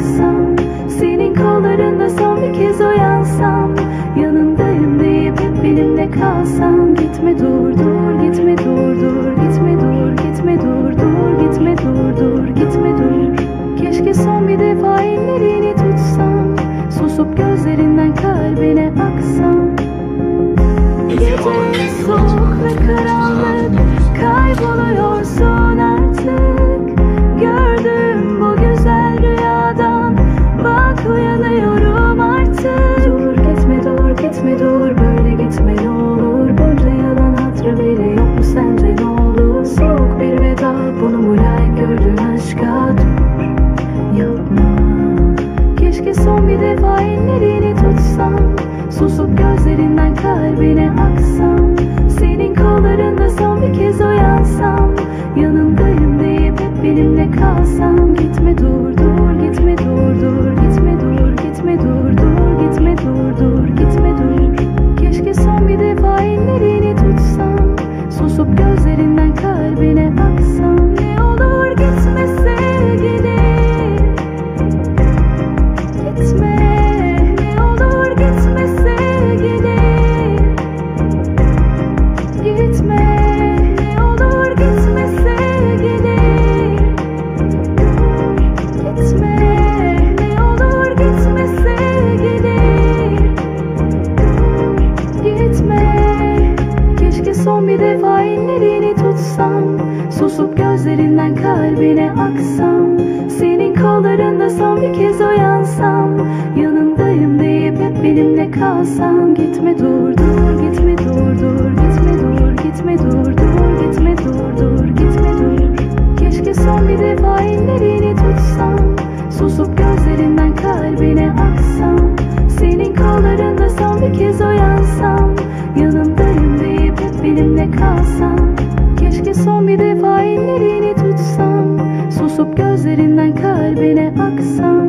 aksam, senin kollarında son bir kez uyansam, yanındayım deyip hep benimle kalsan. Gitme dur dur, gitme dur dur, gitme dur, gitme dur dur, gitme dur dur, gitme dur. Keşke son bir defa ellerini tutsam, susup gözlerinden kalbine aksam. Gece soğuk ve karanlık, kayboluyorsun artık. Gördüm bu güzel rüyadan, bak uyanıyorum artık. Dur gitme dur, gitme dur, böyle gitme ne olur. Bunca yalan hatırı bile yok mu sence ne olur? Soğuk bir veda, bunu mu layık gördün aşka? Dur yapma. Keşke son bir defa ellerini tutsam, susup gözlerinden kalbine aksam, senin kollarında son bir kez uyansam, yanındayım deyip hep benimle kalsan. Gitme dur dur, gitme dur dur, gitme dur, gitme dur dur, gitme dur dur, gitme dur. Keşke son bir defa ellerini tutsam, susup gözlerinden kalbine aksam. Ne olur gitme sevgilim, gitme. Ne olur gitme sevgilim, gitme. Ne olur gitme sevgilim, gitme. Ne olur gitme sevgilim, gitme. Keşke son bir defa ellerini tutsam, susup gözlerinden kalbine aksam, senin kollarında son bir kez uyansam, yanındayım deyip hep benimle kalsan. Gitme dur dur, gitme dur dur, gitme dur, gitme dur dur, gitme dur dur, gitme dur. Keşke son bir defa ellerini tutsam, susup gözlerinden kalbine aksam, senin kollarında son bir kez uyansam, yanındayım deyip hep benimle kalsan. Keşke son bir defa ellerini tutsam, susup gözlerinden kalbine aksam.